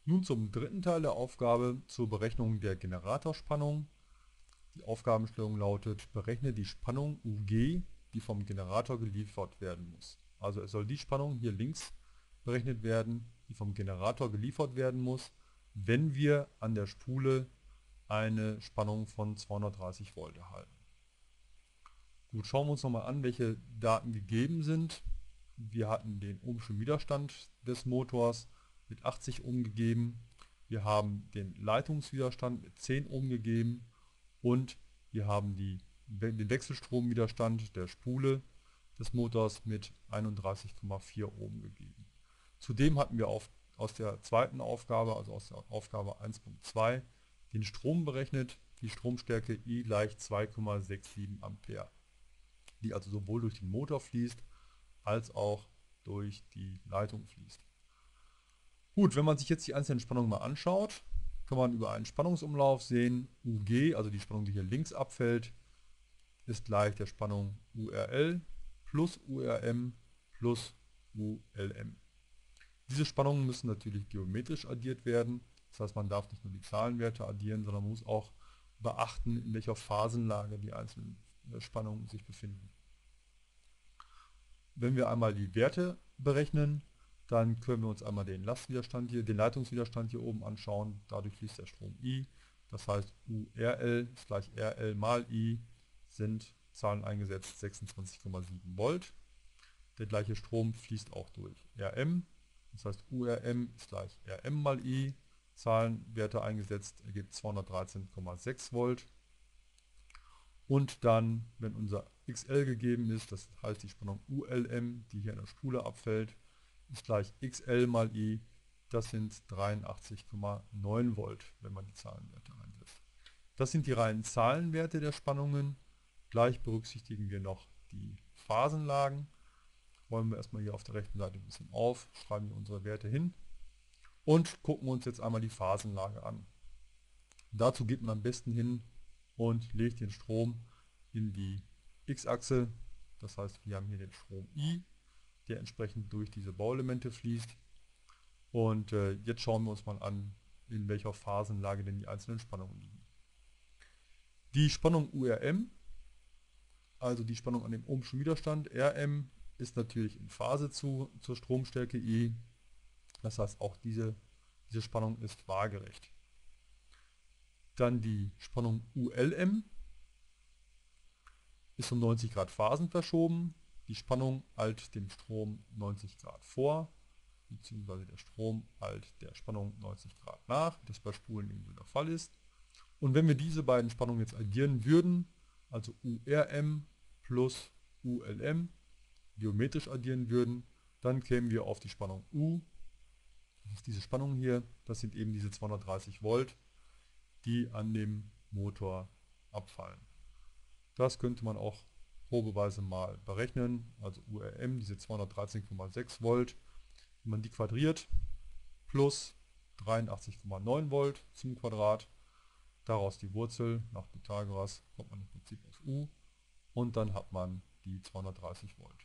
Nun zum dritten Teil der Aufgabe zur Berechnung der Generatorspannung. Die Aufgabenstellung lautet: Berechne die Spannung UG, die vom Generator geliefert werden muss. Also es soll die Spannung hier links berechnet werden, die vom Generator geliefert werden muss, wenn wir an der Spule eine Spannung von 230 Volt erhalten. Gut, schauen wir uns nochmal an, welche Daten gegeben sind. Wir hatten den ohmschen Widerstand des Motors mit 80 Ohm gegeben. Wir haben den Leitungswiderstand mit 10 Ohm gegeben und wir haben den Wechselstromwiderstand der Spule des Motors mit 31,4 Ohm gegeben. Zudem hatten wir aus der zweiten Aufgabe, also aus der Aufgabe 1.2, den Strom berechnet, die Stromstärke I gleich 2,67 Ampere, die also sowohl durch den Motor fließt, als auch durch die Leitung fließt. Gut, wenn man sich jetzt die einzelnen Spannungen mal anschaut, kann man über einen Spannungsumlauf sehen, UG, also die Spannung, die hier links abfällt, ist gleich der Spannung URL plus URM plus ULM. Diese Spannungen müssen natürlich geometrisch addiert werden. Das heißt, man darf nicht nur die Zahlenwerte addieren, sondern man muss auch beachten, in welcher Phasenlage die einzelnen Spannungen sich befinden. Wenn wir einmal die Werte berechnen, dann können wir uns einmal den Lastwiderstand hier, den Leitungswiderstand hier oben anschauen. Dadurch fließt der Strom I. Das heißt, URL ist gleich RL mal I, sind Zahlen eingesetzt 26,7 Volt. Der gleiche Strom fließt auch durch RM. Das heißt, URM ist gleich RM mal I. Zahlenwerte eingesetzt ergibt 213,6 Volt. Und dann, wenn unser XL gegeben ist, das heißt die Spannung ULM, die hier in der Spule abfällt, ist gleich XL mal I, das sind 83,9 Volt, wenn man die Zahlenwerte einsetzt. Das sind die reinen Zahlenwerte der Spannungen. Gleich berücksichtigen wir noch die Phasenlagen. Räumen wir erstmal hier auf der rechten Seite ein bisschen auf, schreiben wir unsere Werte hin und gucken uns jetzt einmal die Phasenlage an. Dazu geht man am besten hin und legt den Strom in die X-Achse. Das heißt, wir haben hier den Strom I, der entsprechend durch diese Bauelemente fließt. Und jetzt schauen wir uns mal an, in welcher Phasenlage denn die einzelnen Spannungen liegen. Die Spannung URM, also die Spannung an dem ohmschen Widerstand RM, ist natürlich in Phase zur Stromstärke I. Das heißt, auch diese Spannung ist waagerecht. Dann die Spannung ULM ist um 90 Grad Phasen verschoben. Die Spannung eilt dem Strom 90 Grad vor, beziehungsweise der Strom eilt der Spannung 90 Grad nach, das bei Spulen ebenso der Fall ist. Und wenn wir diese beiden Spannungen jetzt addieren würden, also URM plus ULM, geometrisch addieren würden, dann kämen wir auf die Spannung U. Das ist diese Spannung hier, das sind eben diese 230 Volt, die an dem Motor abfallen. Das könnte man auch probeweise mal berechnen, also URM, diese 213,6 Volt, wenn man die quadriert, plus 83,9 Volt zum Quadrat, daraus die Wurzel, nach Pythagoras kommt man im Prinzip auf U und dann hat man die 230 Volt.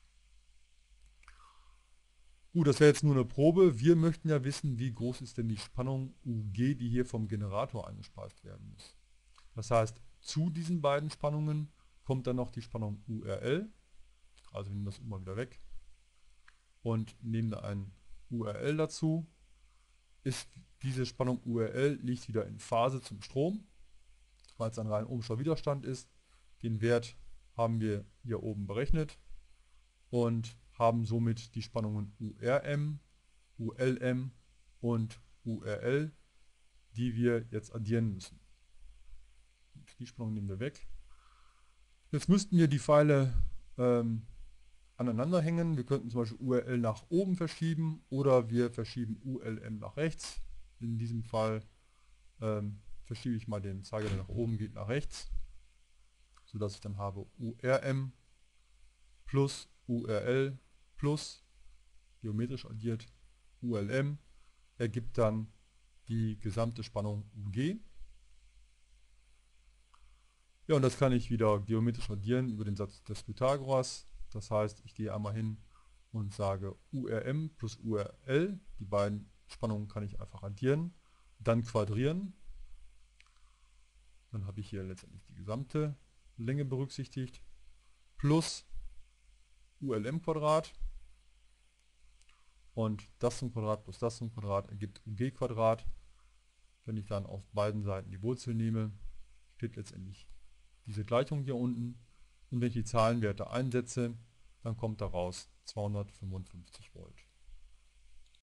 Gut, das wäre jetzt nur eine Probe. Wir möchten ja wissen, wie groß ist denn die Spannung UG, die hier vom Generator eingespeist werden muss. Das heißt, zu diesen beiden Spannungen kommt dann noch die Spannung URL. Also wir nehmen das immer wieder weg und nehmen da ein URL dazu. Diese Spannung URL liegt wieder in Phase zum Strom, weil es ein rein ohmscher Widerstand ist. Den Wert haben wir hier oben berechnet und haben somit die Spannungen URM, ULM und URL, die wir jetzt addieren müssen. Die Spannung nehmen wir weg. Jetzt müssten wir die Pfeile aneinander hängen. Wir könnten zum Beispiel URL nach oben verschieben oder wir verschieben ULM nach rechts. In diesem Fall verschiebe ich mal den Zeiger, der nach oben geht, nach rechts, sodass ich dann habe URM plus URL plus geometrisch addiert ULM ergibt dann die gesamte Spannung UG. Ja, und das kann ich wieder geometrisch addieren über den Satz des Pythagoras. Das heißt, ich gehe einmal hin und sage URM plus URL, die beiden Spannungen kann ich einfach addieren, dann quadrieren. Dann habe ich hier letztendlich die gesamte Länge berücksichtigt, plus ULM² und das zum Quadrat plus das zum Quadrat ergibt UG². Wenn ich dann auf beiden Seiten die Wurzel nehme, steht letztendlich diese Gleichung hier unten. Und wenn ich die Zahlenwerte einsetze, dann kommt daraus 255 Volt.